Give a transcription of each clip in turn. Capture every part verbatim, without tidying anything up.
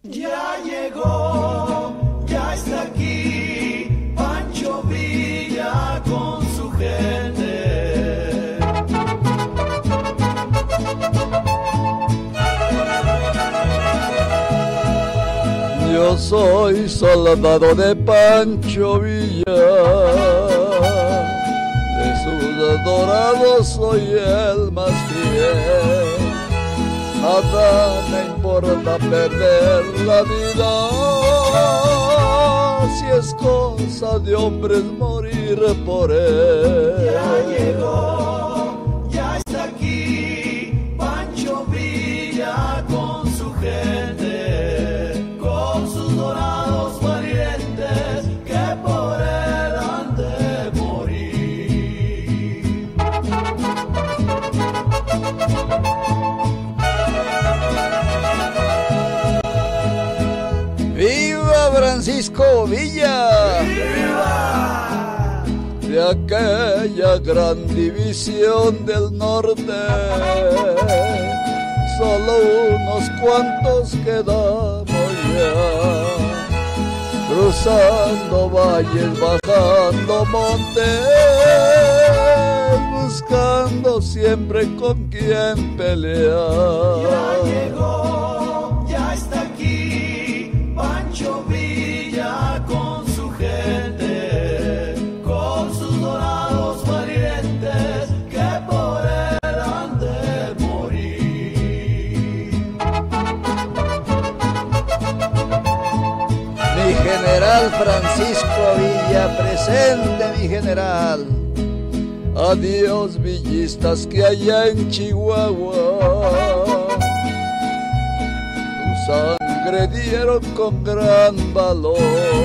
Ya llegó, ya está aquí, Pancho Villa con su gente. Yo soy soldado de Pancho Villa, de sus adorados soy el más fiel. Nada me importa perder la vida, si es cosa de hombres morir por él. Ya llegó, ya está aquí, Pancho Villa con su gente, con sus dorados parientes que por él han de morir. ¡Viva Francisco Villa! ¡Viva! De aquella gran división del norte, solo unos cuantos quedamos ya, cruzando valles, bajando montes, buscando siempre con quién pelear. Ya llegó, ya está aquí, Pancho Villa con su gente, con sus dorados parientes que por él han de morir. Mi general Francisco Villa, presente mi general. Adiós villistas que allá en Chihuahua su sangre dieron con gran valor.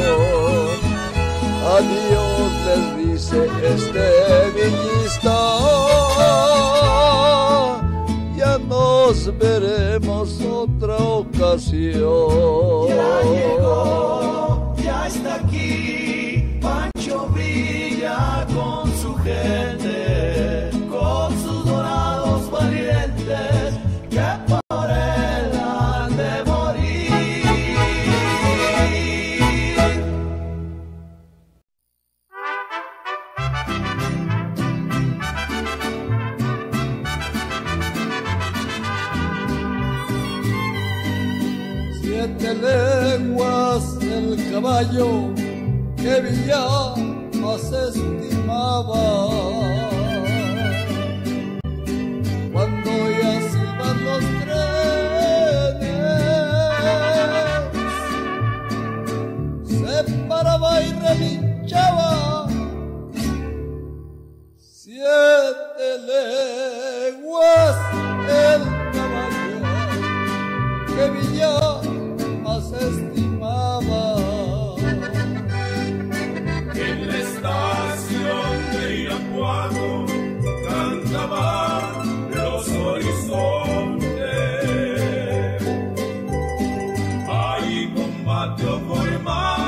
Adiós les dice este villista, ya nos veremos otra ocasión. Ya llegó, ya está aquí, Pancho Villa con su gente, con sus dorados parientes que por él han de morir. Siete leguas el caballo que Villa más estimaba, cuando ya se iban los trenes, se paraba y relinchaba. Siete leguas el caballo que Villa más estimaba. En la estación de Irapuato cantaban los horizontes. Ahí combatió formal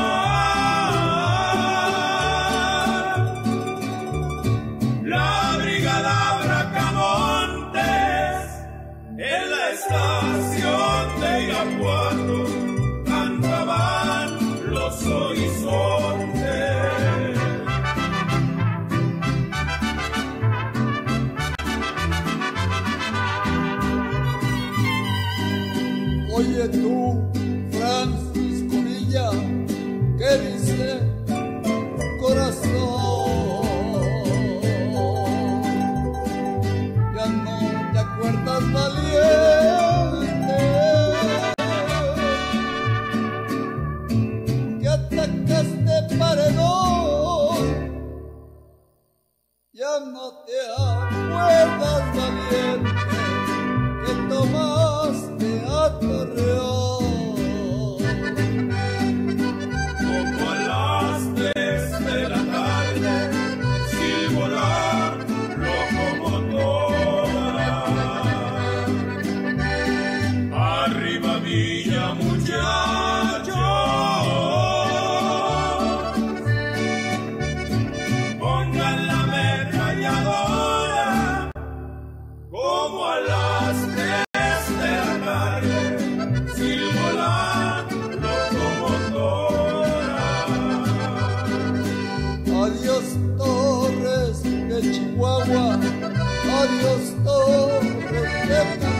la brigada Bracamontes. En la estación de Irapuato cantaban los horizontes. Oye tú, Francisco Villa, ¿qué dice corazón? Ya no te acuerdas, valiente, que atacaste paredón. Ya no te acuerdas, valiente, que tomaste a Torreón. caballos torres de